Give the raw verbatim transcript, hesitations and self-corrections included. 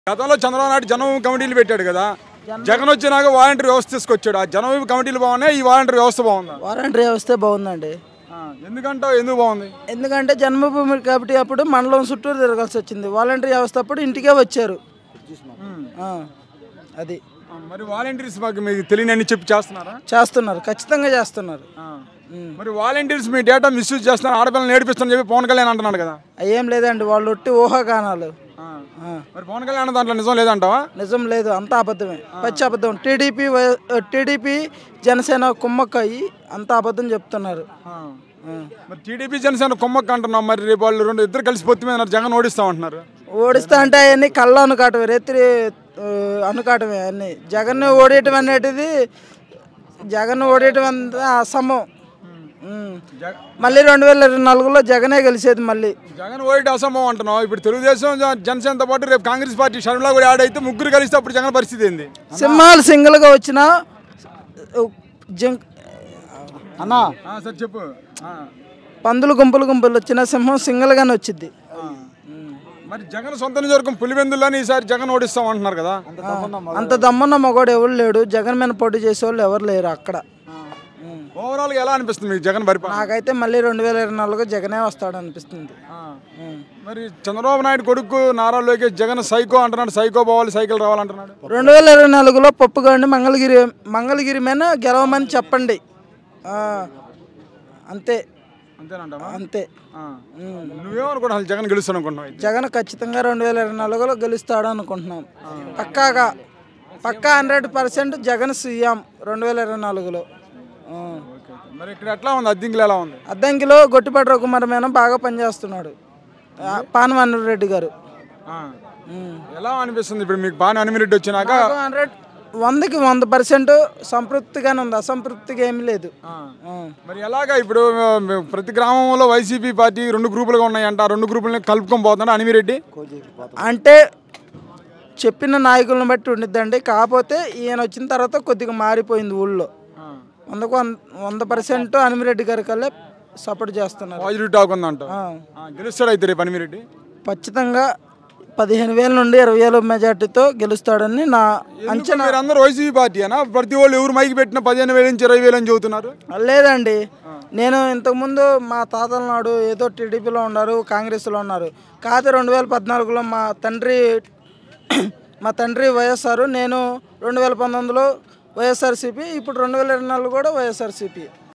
గతంలో చంద్రబాబు నాయుడు జనభూమి కమిటీలు పెట్టాడు కదా. జగన్ వచ్చినాక వాలంటీర్ వ్యవస్థ తీసుకొచ్చాడు. ఆ జనభూమి కమిటీలు బాగున్నాయి, ఈ వాలంటీర్ వ్యవస్థ బాగుందా? వాలంటీర్ వ్యవస్థ బాగుందండి. ఎందుకంటే ఎందుకు బాగుంది? ఎందుకంటే జన్మభూమి కమిటీ అప్పుడు మండలం చుట్టూరు తిరగాల్సి వచ్చింది. వాలంటీర్ వ్యవస్థ అప్పుడు ఇంటికే వచ్చారు. అది మరి వాలంటీర్స్ మాకు మీకు తెలియని చెప్పి చేస్తున్నారా? చేస్తున్నారు, ఖచ్చితంగా చేస్తున్నారు. మరి వాలంటీర్స్ మీ డేటా మిస్యూజ్ చేస్తున్నారు, ఆడపిల్లలు నేర్పిస్తారని చెప్పి పవన్ కళ్యాణ్ అంటున్నాడు కదా. ఏం లేదండి, వాళ్ళు ఒట్టి ఊహాగానాలు. మరి పవన్ కళ్యాణ్ దాంట్లో నిజం లేదంటావా? నిజం లేదు, అంతా అబద్ధమే, పచ్చి అబద్ధం. టీడీపీ టీడీపీ జనసేన కుమ్మక్కయ్యి అంతా అబద్ధం చెప్తున్నారు. మరి టీడీపీ జనసేన కుమ్మక్క అంటున్నాం, మరి రేపు వాళ్ళు రెండు ఇద్దరు కలిసి పొత్తు మీద జగన్ ఓడిస్తామంటున్నారు. ఓడిస్తా అంటే అవన్నీ కళ్ళ అనుకాటమే, రేత్రి అనుకాటమే అన్నీ. జగన్ ఓడేయటం అనేటిది జగన్ ఓడేయటం అంతా అసమం. మళ్ళీ రెండు వేల ఇరవై నాలుగులో జగనే గెలిచేది. మళ్ళీ జగన్ ఓడి అసంభవం అంటున్నావు. ఇప్పుడు తెలుగుదేశం జనసేనతో పాటు రేపు కాంగ్రెస్ పార్టీ షర్మిలా కూడా యాడ్ అయితే ముగ్గురు కలిస్తే అప్పుడు జగన్ పరిస్థితి ఏంది? సింహాలు సింగిల్గా వచ్చిన అన్నా సార్ చెప్పు. పందులు గుంపులు గుంపులు వచ్చిన సింహం సింగిల్గానే వచ్చింది. మరి జగన్ సొంత నియోజకవర్గం పులివెందులని ఈసారి జగన్ ఓడిస్తాం అంటున్నారు కదా. అంత దమ్మున్న మగోడు ఎవరు లేడు. జగన్ మీద పోటీ చేసే వాళ్ళు ఎవరు లేరు అక్కడ. ఓవరాల్ గా ఎలా అనిపిస్తుంది మీకు జగన్ పరిపాలన? నాకైతే మళ్ళీ రెండు వేల ఇరవై నాలుగు జగనే వస్తాడు అనిపిస్తుంది. మరి చంద్రబాబు నాయుడు కొడుకు నారా లోకేష్ జగన్ సైకో అంటున్నాడు, సైకో పోవాలి, సైకిల్ రావాలంటున్నాడు. రెండు వేల ఇరవై నాలుగులో పప్పుగండి మంగళగిరి మంగళగిరి మీద గెలవమని చెప్పండి, అంతే. అంతేనంటావా? అంతే. నువ్వేమనుకుంటున్నావు? జగన్ గెలుస్తాను అనుకుంటున్నావు? జగన్ ఖచ్చితంగా రెండు వేల ఇరవై నాలుగులో గెలుస్తాడు అనుకుంటున్నాం. పక్కాగా పక్కా హండ్రెడ్ పర్సెంట్ జగన్ సీఎం రెండు వేల ఇరవై నాలుగులో. మరి ఇక్కడ ఎట్లా ఉంది? అద్దంకిలో ఎలా ఉంది? అద్దంకిలో గొట్టిపాటి రఘుమార్ మీద బాగా పనిచేస్తున్నాడు పానవాని రెడ్డి గారు. ఎలా అనిపిస్తుంది ఇప్పుడు మీకు? పాని అనిమిరెడ్డి వచ్చినాక హండ్రెడ్ వందకి వంద పర్సెంట్ సంతృప్తిగానే ఉంది, అసంతృప్తిగా ఏమి లేదు. మరి ఎలాగా ఇప్పుడు ప్రతి గ్రామంలో వైసీపీ పార్టీ రెండు గ్రూపులుగా ఉన్నాయంట, రెండు గ్రూపులని కలుపుకొని పోతున్నాడు అనిమిరెడ్డి. అంటే చెప్పిన నాయకులను బట్టి ఉండిద్దండి. కాకపోతే ఈయన వచ్చిన తర్వాత కొద్దిగా మారిపోయింది ఊళ్ళో. అందుకు వంద పర్సెంట్ అనిమిరెడ్డి గారి కల్లా సపోర్ట్ చేస్తున్నారు. పాజిటివ్ టాక్ ఉందంట. గెలుస్తాడు అయితే రేపు అనిమిరెడ్డి? ఖచ్చితంగా పదిహేను వేల నుండి ఇరవై వేల మెజార్టీతో గెలుస్తాడని నా అంచనా. మీరు అందరూ వైసీపీ పార్టీ అనా? ప్రతి వాళ్ళు ఎవరు మైకి పెట్టినా పదిహేను వేల నుంచి ఇరవై వేలు అని చెబుతున్నారు. లేదండి, నేను ఇంతకుముందు మా తాతల నాడు ఏదో టీడీపీలో ఉన్నారు, కాంగ్రెస్లో ఉన్నారు. కాకపోతే రెండు వేల పద్నాలుగులో మా తండ్రి మా తండ్రి వైఎస్ఆర్, నేను రెండు వేల పంతొమ్మిదిలో వైఎస్ఆర్సీపీ, ఇప్పుడు రెండు వేల ఇరవై నాలుగు కూడా వైఎస్ఆర్సీపీ.